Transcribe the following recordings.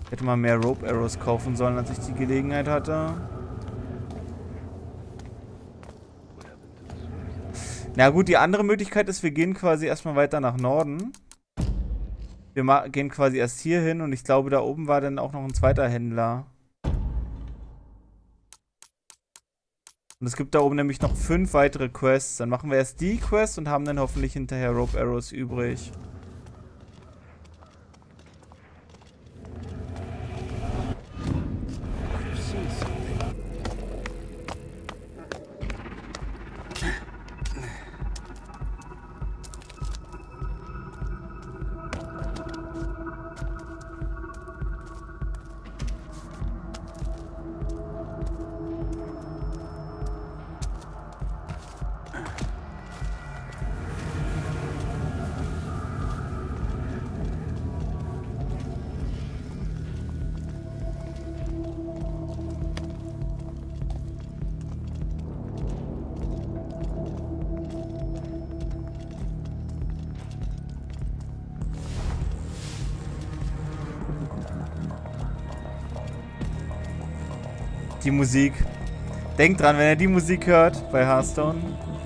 Hätte mal mehr Rope Arrows kaufen sollen, als ich die Gelegenheit hatte. Na gut, die andere Möglichkeit ist, wir gehen quasi erstmal weiter nach Norden. Wir gehen quasi erst hier hin und ich glaube, da oben war dann auch noch ein zweiter Händler. Und es gibt da oben nämlich noch 5 weitere Quests. Dann machen wir erst die Quest und haben dann hoffentlich hinterher Rope Arrows übrig. Die Musik. Denkt dran, wenn ihr die Musik hört bei Hearthstone.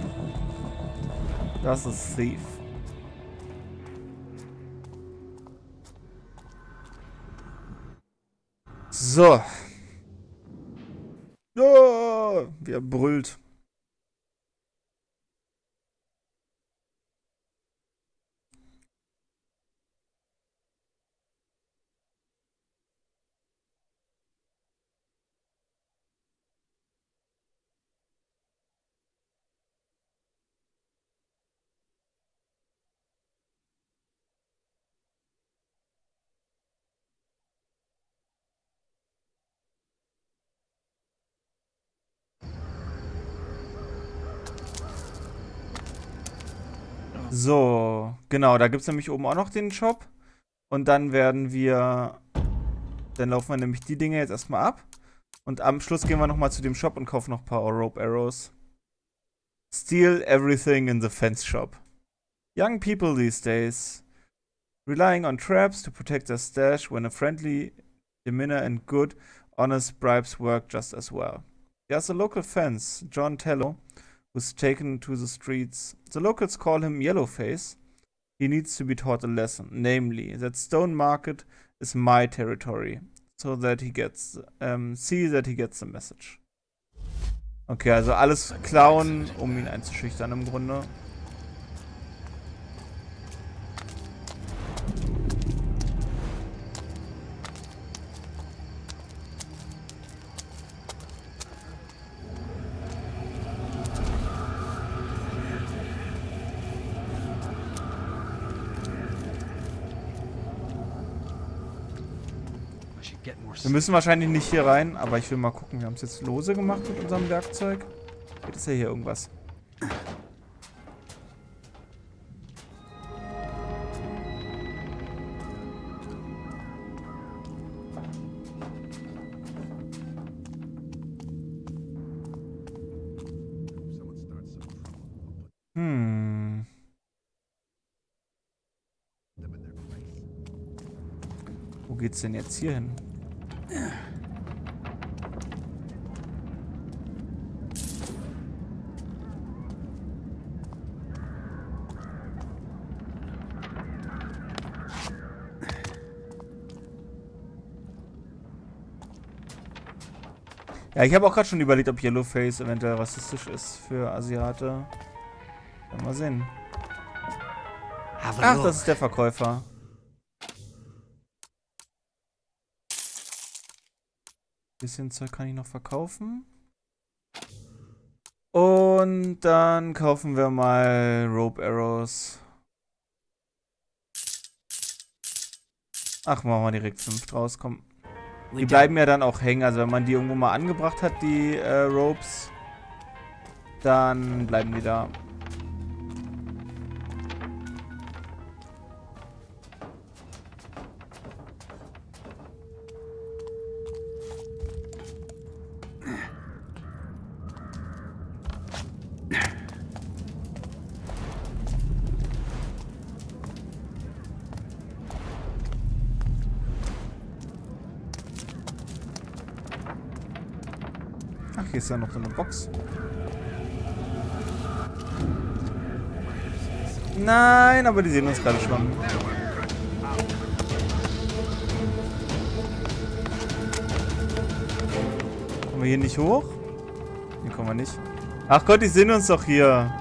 Das ist Thief. So. Oh, wie er brüllt. So, genau, da gibt es nämlich oben auch noch den Shop. Und dann werden wir... Dann laufen wir nämlich die Dinge jetzt erstmal ab. Und am Schluss gehen wir nochmal zu dem Shop und kaufen noch ein paar Rope Arrows. Steal everything in the fence shop. Young people these days, relying on traps to protect their stash when a friendly demeanor and good, honest bribes work just as well. There's a local fence, John Tello, who's taken to the streets. The locals call him Yellowface. He needs to be taught a lesson, namely that Stone Market is my territory, so that he gets, see that he gets the message. Okay, also alles klauen, um ihn einzuschüchtern im Grunde. Wir müssen wahrscheinlich nicht hier rein, aber ich will mal gucken. Wir haben es jetzt lose gemacht mit unserem Werkzeug. Geht es ja hier irgendwas? Wo geht's denn jetzt hier hin? Ja, ich habe auch gerade schon überlegt, ob Yellowface eventuell rassistisch ist für Asiate. Mal sehen. Ach, das ist der Verkäufer. Bisschen Zeug kann ich noch verkaufen. Und dann kaufen wir mal Rope Arrows. Ach, machen wir direkt 5 draus, komm. Die bleiben ja dann auch hängen, also wenn man die irgendwo mal angebracht hat, die Ropes, dann bleiben die da. hier ist ja noch so eine Box. Nein, aber die sehen uns gerade schon. Kommen wir hier nicht hoch? Hier kommen wir nicht. Ach Gott, die sehen uns doch hier.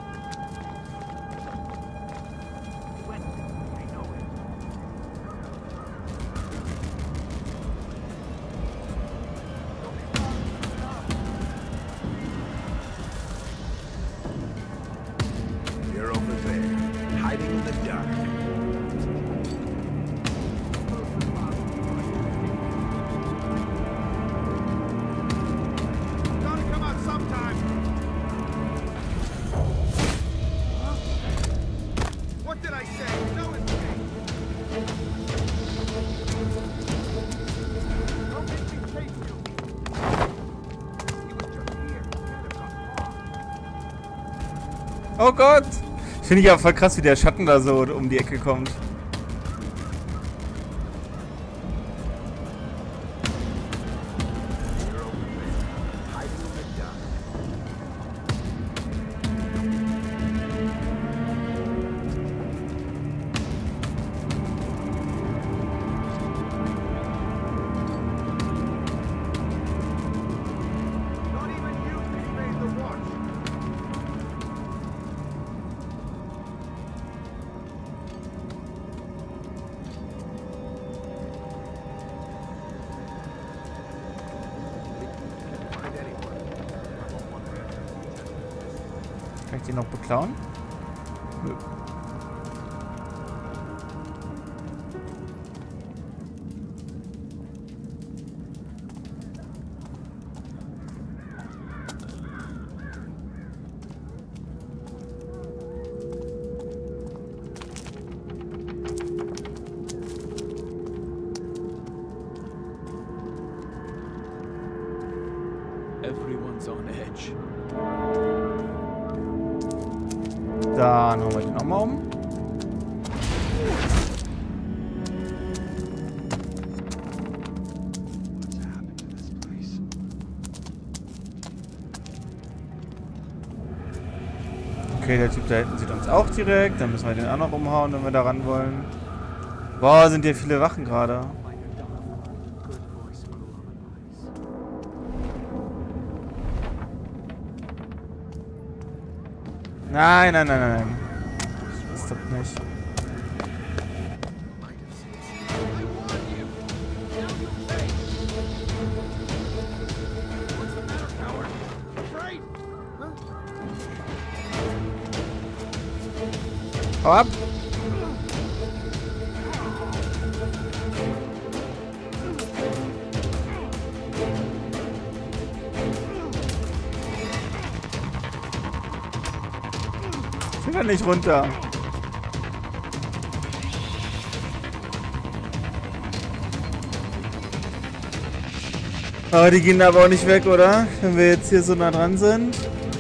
Oh Gott! Finde ich ja voll krass, wie der Schatten da so um die Ecke kommt. Kann ich den noch beklauen? Nö. Everyone's on edge. Dann hauen wir den nochmal um. Okay, der Typ da hinten sieht uns auch direkt. Dann müssen wir den auch noch umhauen, wenn wir da ran wollen. Boah, sind hier viele Wachen gerade. Nein, nein, nein, nein. Das stoppt nicht. Hau ab! Ich kann nicht runter. Aber die gehen aber auch nicht weg, oder? Wenn wir jetzt hier so nah dran sind.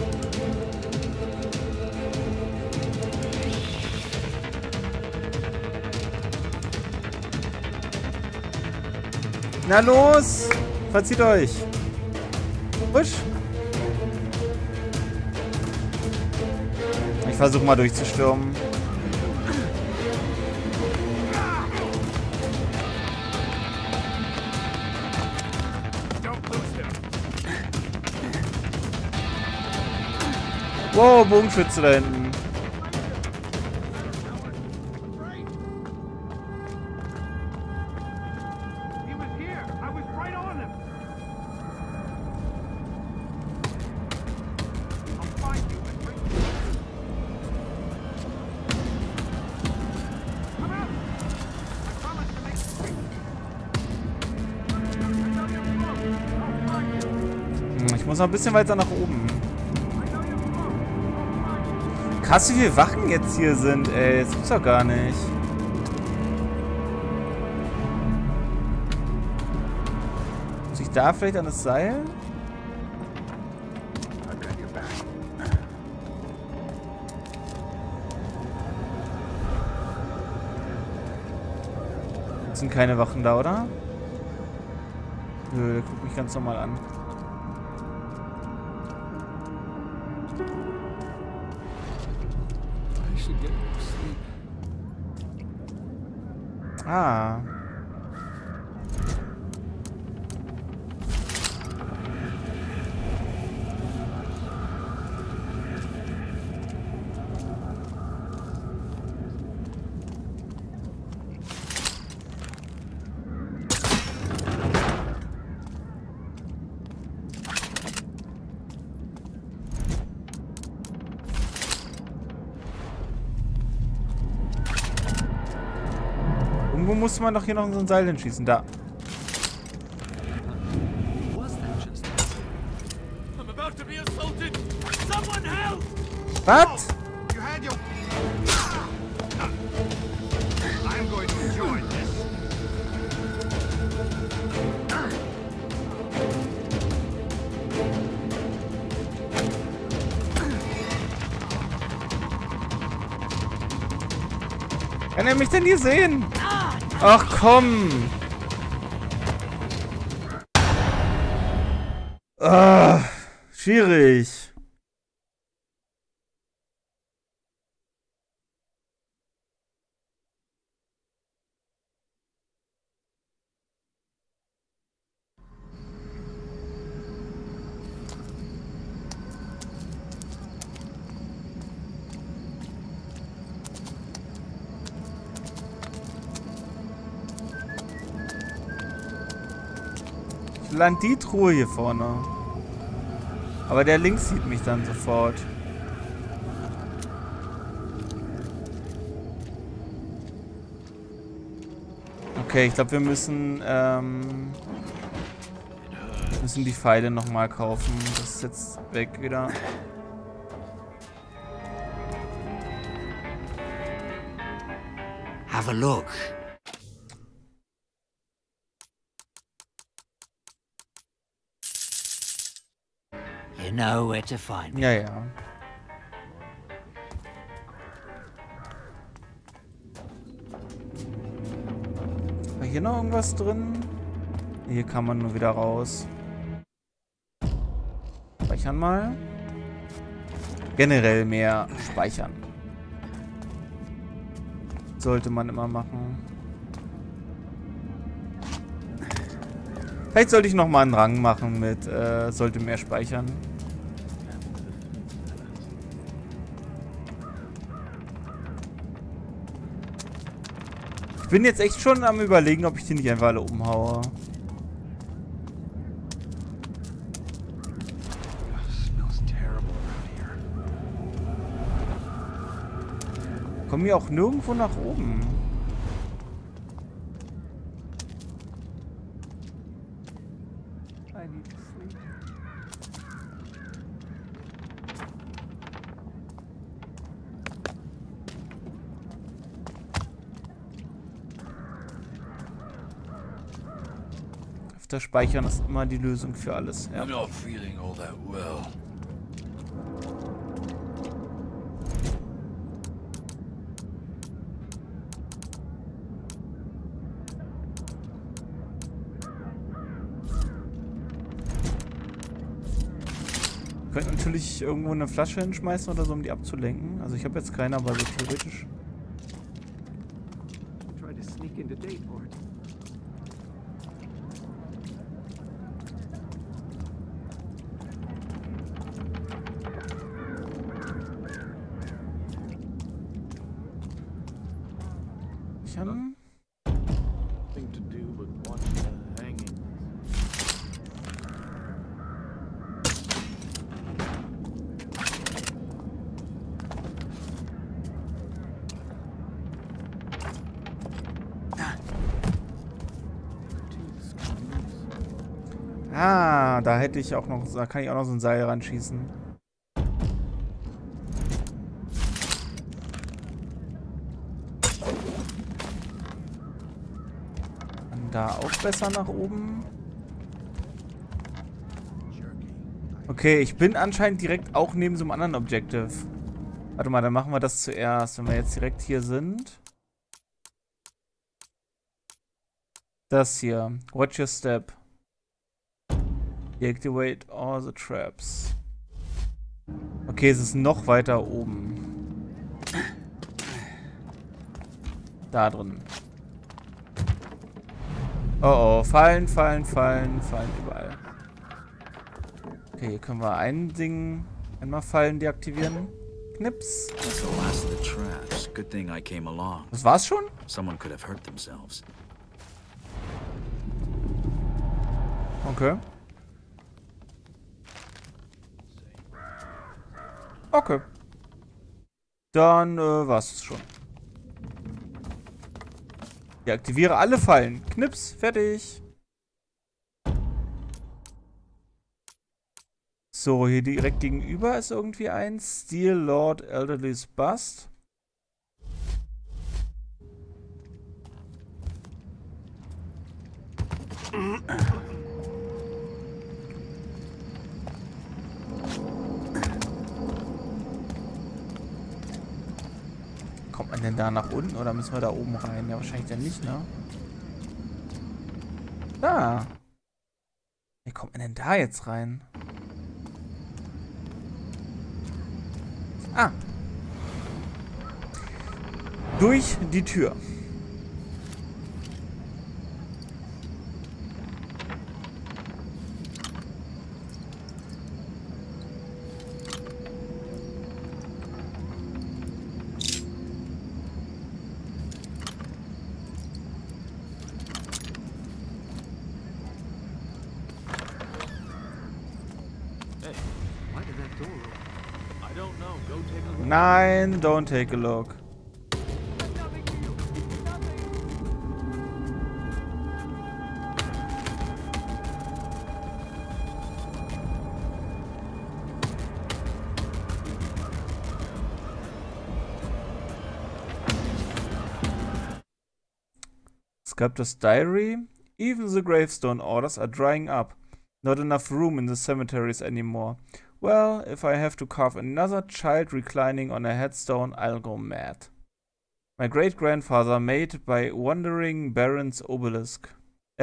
Na los! Verzieht euch! Husch! Ich versuche mal durchzustürmen. Wow, Bogenschütze da hinten. Ich muss noch ein bisschen weiter nach oben. Krass, wie viele Wachen jetzt hier sind, ey. Das gibt's doch gar nicht. Muss ich da vielleicht an das Seil? Jetzt sind keine Wachen da, oder? Nö, der guckt mich ganz normal an. should get more sleep. Ah. Irgendwo musste man doch hier noch so ein Seil hinschießen. Da. Was that just? I'm about to be assaulted. Someone help! Was? You had your... I'm going to enjoy this. Kann er mich denn hier sehen? Ach komm. Ah, schwierig. Ich land die Truhe hier vorne. Aber der links sieht mich dann sofort. Okay, ich glaube, wir müssen die Pfeile nochmal kaufen. Das ist jetzt weg wieder. Have a look. You know where to find me. Ja, ja. War hier noch irgendwas drin? Hier kann man nur wieder raus. Speichern mal. Generell mehr speichern. Sollte man immer machen. Vielleicht sollte ich nochmal einen Rang machen mit sollte mehr speichern. Ich bin jetzt echt schon am Überlegen, ob ich die nicht einfach alle umhaue. Smells terrible around here. Kommen wir auch nirgendwo nach oben. Das Speichern ist immer die Lösung für alles. Ja. I'm not feeling all that well. Ich könnte natürlich irgendwo eine Flasche hinschmeißen oder so, um die abzulenken. Also ich habe jetzt keine, aber so theoretisch. Try to sneak into Dateport. Thing to do but watch the hanging. Ah, da hätte ich auch noch, da kann ich auch noch so ein Seil ranschießen. Und da auch besser nach oben. Okay, ich bin anscheinend direkt auch neben so einem anderen Objective. Warte mal, dann machen wir das zuerst, wenn wir jetzt direkt hier sind. Das hier. Watch your step. Deactivate all the traps. Okay, es ist noch weiter oben. Da drin. Oh oh, Fallen überall. Okay, hier können wir einmal Fallen deaktivieren. Knips. That's the last of the traps. Good thing I came along. Das war's schon? Someone could have hurt themselves. Okay. Okay. Dann war's es schon. Deaktiviere alle Fallen. Knips, fertig. So, hier direkt gegenüber ist irgendwie ein Steel Lord Elderly's Bust. Kommt man denn da nach unten oder müssen wir da oben rein? Ja, wahrscheinlich dann nicht, ne? Da. Wie kommt man denn da jetzt rein? Ah. Durch die Tür. Why did that door open? I don't know. Go take a look. Nein, don't take a look. Sculptor's diary. Even the gravestone orders are drying up. Not enough room in the cemeteries anymore. Well, if I have to carve another child reclining on a headstone, I'll go mad. My great-grandfather made the Wandering Baron's obelisk. I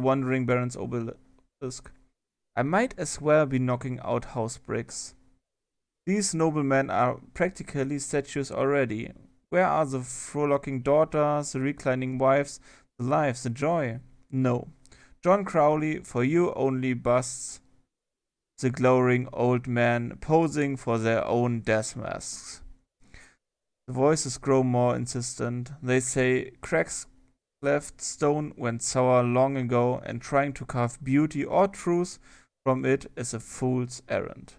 might as well be knocking out house bricks. These noblemen are practically statues already. Where are the frolicking daughters, the reclining wives, the life, the joy? No. John Crowley, for you only busts the glowering old men posing for their own death masks. The voices grow more insistent. They say cracks left stone went sour long ago, and trying to carve beauty or truth from it is a fool's errand.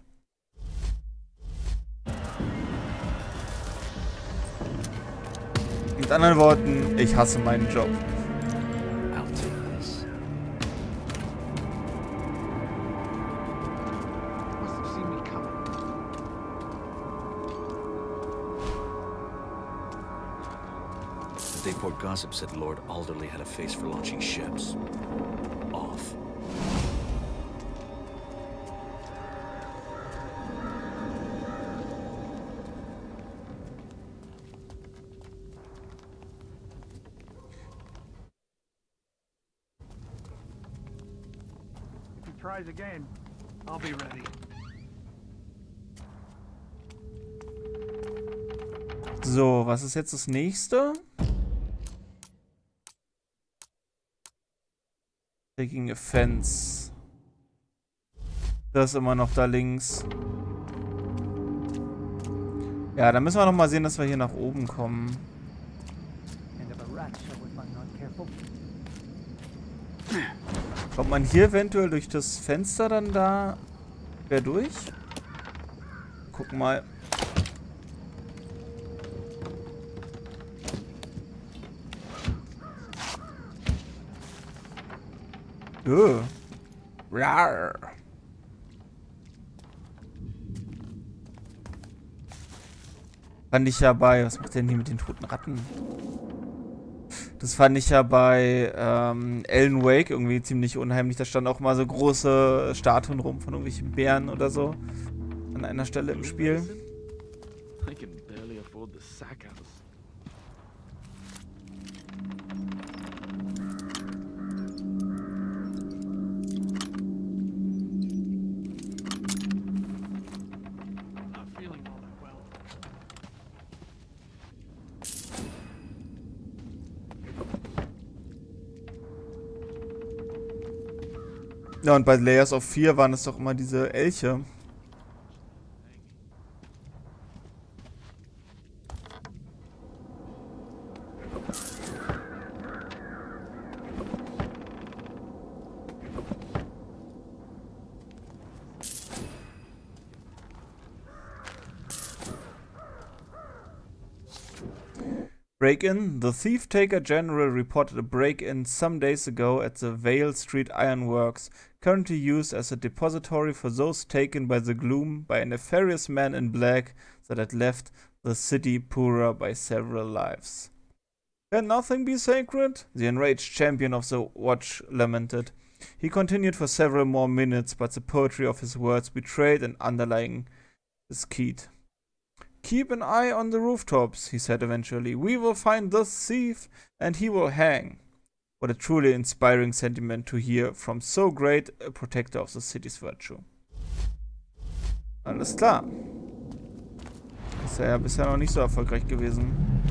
Mit anderen Worten, ich hasse meinen Job. I'll take this. Must have seen me coming. The Dayport gossip said Lord Alderley had a face for launching ships. Off. If he tries again, I'll be ready. So, was ist jetzt das nächste? Taking a fence. Das ist immer noch da links. Ja, dann müssen wir noch mal sehen, dass wir hier nach oben kommen. Kommt man hier eventuell durch das Fenster dann da quer durch? Gucken mal. Rar. Fand ich ja bei... Was macht der denn hier mit den toten Ratten? Das fand ich ja bei Alan Wake irgendwie ziemlich unheimlich. Da standen auch mal so große Statuen rum von irgendwelchen Bären oder so. An einer Stelle im Spiel. I can barely afford the sack house. Not feeling all that well. Ja, und bei Layers of 4 waren es doch immer diese Elche. Break-in. The Thief-Taker General reported a break-in some days ago at the Vale Street Ironworks, currently used as a depository for those taken by the gloom by a nefarious man in black that had left the city poorer by several lives. Can nothing be sacred? The enraged champion of the watch lamented. He continued for several more minutes, but the poetry of his words betrayed an underlying disquiet. Keep an eye on the rooftops, he said eventually. We will find the thief and he will hang. What a truly inspiring sentiment to hear from so great a protector of the city's virtue. Alles klar. Ist ja bisher noch nicht so erfolgreich gewesen.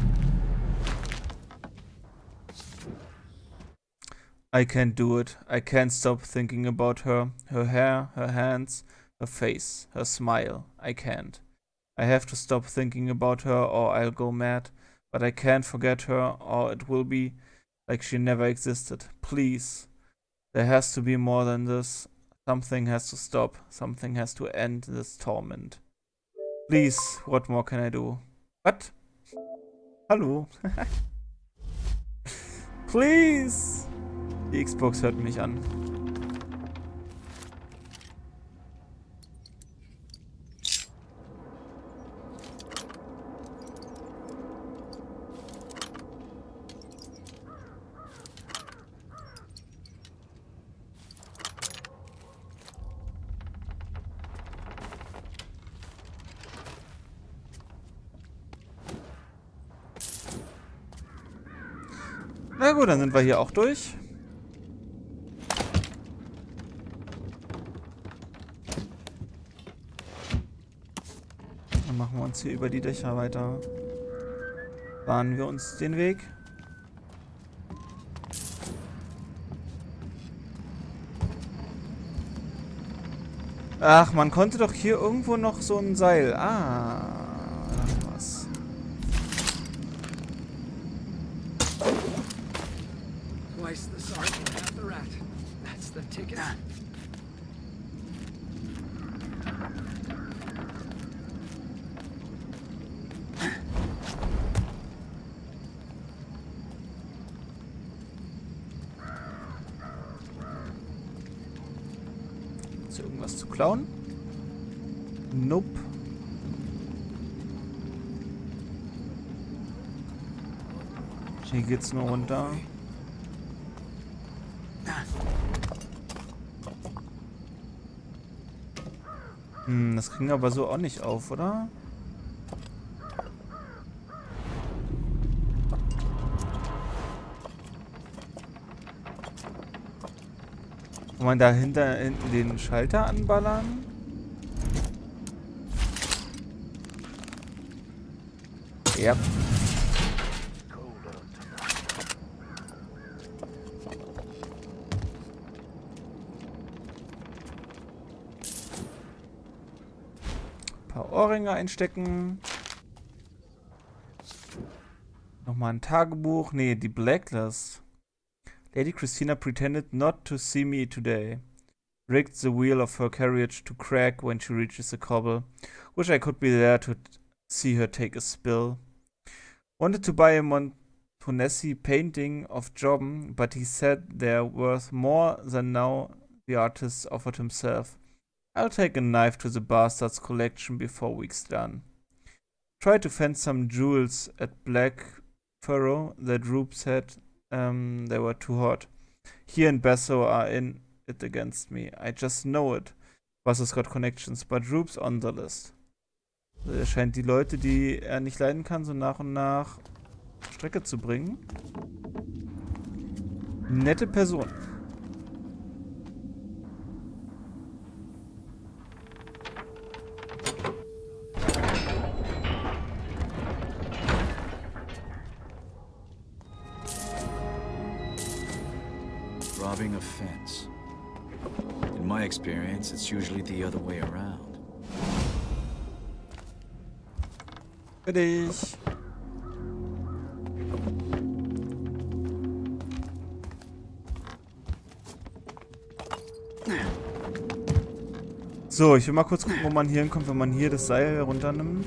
I can't do it. I can't stop thinking about her. Her hair, her hands, her face, her smile. I can't. I have to stop thinking about her or I'll go mad. But I can't forget her or it will be like she never existed. Please. There has to be more than this. Something has to stop. Something has to end this torment. Please, what more can I do? What? Hallo? Please! Die Xbox hört mich an. Na gut, dann sind wir hier auch durch. Dann machen wir uns hier über die Dächer weiter. Bahnen wir uns den Weg. Ach, man konnte doch hier irgendwo noch so ein Seil. Ah, was. Twice the sergeant, half the rat. That's the ticket. Ist hier irgendwas zu klauen? Nope. Hier geht's nur runter. Das kriegen wir aber so auch nicht auf, oder? Kann man da hinten den Schalter anballern? Ja. Paar Ohrringe einstecken. Nochmal ein Tagebuch. Nee, die Blacklist. Lady Christina pretended not to see me today. Rigged the wheel of her carriage to crack when she reaches the cobble. Wish I could be there to see her take a spill. Wanted to buy a Montonesi painting of Jobben, but he said they're worth more than now the artist offered himself. I'll take a knife to the bastard's collection before week's done. Tried to find some jewels at Black Furrow that Rube said they were too hot. He and Basso are in it against me. I just know it. Basso's got connections, but Rube's on the list. Also er scheint die Leute, die er nicht leiden kann, so nach und nach Strecke zu bringen. Nette Person. Robbing a fence. In my experience, it's usually the other way around. Für dich. So, ich will mal kurz gucken, wo man hier hinkommt, wenn man hier das Seil runternimmt.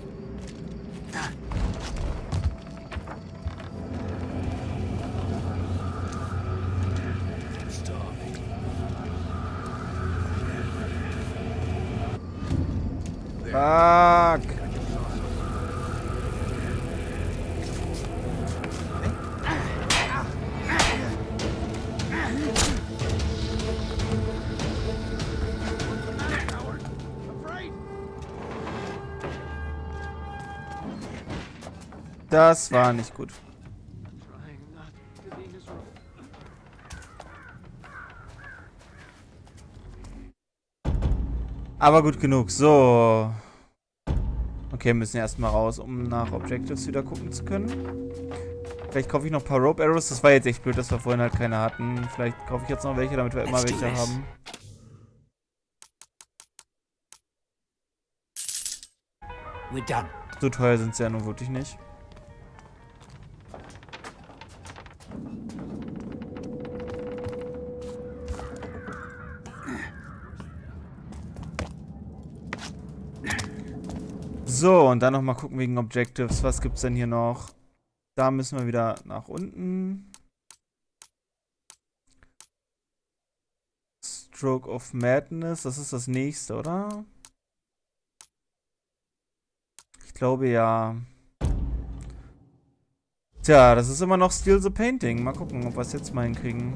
Fuck! Das war nicht gut. Aber gut genug. So. Okay, müssen erstmal raus, um nach Objectives wieder gucken zu können. Vielleicht kaufe ich noch ein paar Rope Arrows. Das war jetzt echt blöd, dass wir vorhin halt keine hatten. Vielleicht kaufe ich jetzt noch welche, damit wir immer welche haben. We're done. So teuer sind sie ja nun wirklich nicht. So, und dann nochmal gucken wegen Objectives. Was gibt's denn hier noch? Da müssen wir wieder nach unten. Stroke of Madness, das ist das nächste, oder? Ich glaube ja. Tja, das ist immer noch Steal the Painting. Mal gucken, ob wir es jetzt mal hinkriegen.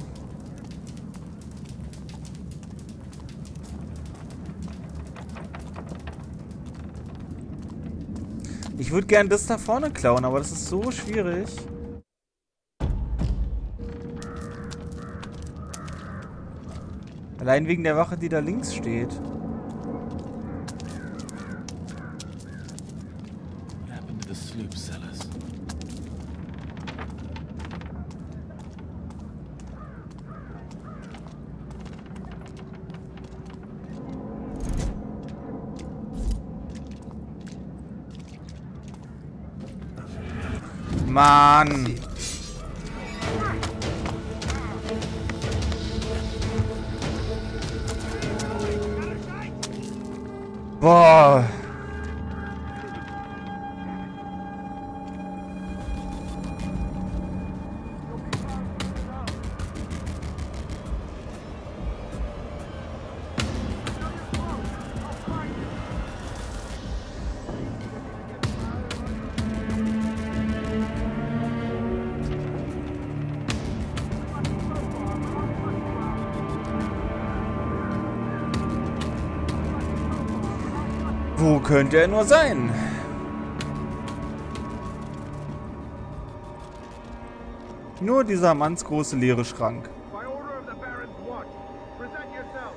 Ich würde gern das da vorne klauen, aber das ist so schwierig. Allein wegen der Wache, die da links steht. What happened to the sloop sellers? Mann! Boah! Wo könnte er nur sein? Nur dieser mannsgroße leere Schrank. By order of the Baron's watch, present yourself.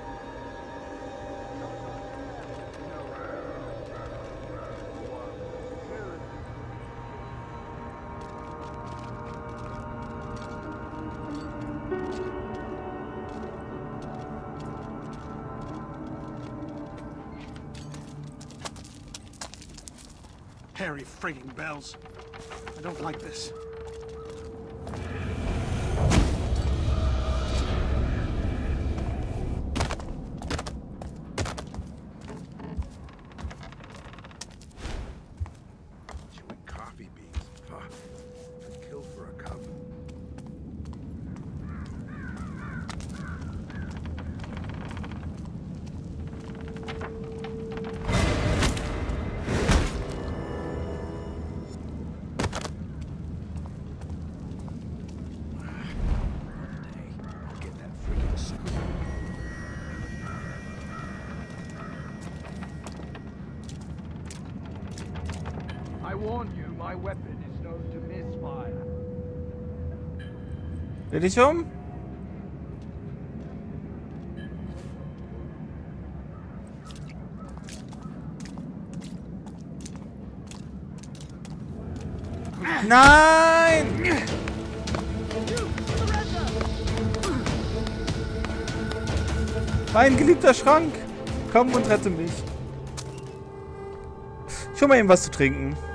Harry frigging bells. I don't like this. Chewing coffee beans. Huh. I'd kill for a cup. I warn you, my weapon is known to misfire. Dreh dich um. Nein! Mein geliebter Schrank! Komm und rette mich. Ich hol mal eben was zu trinken.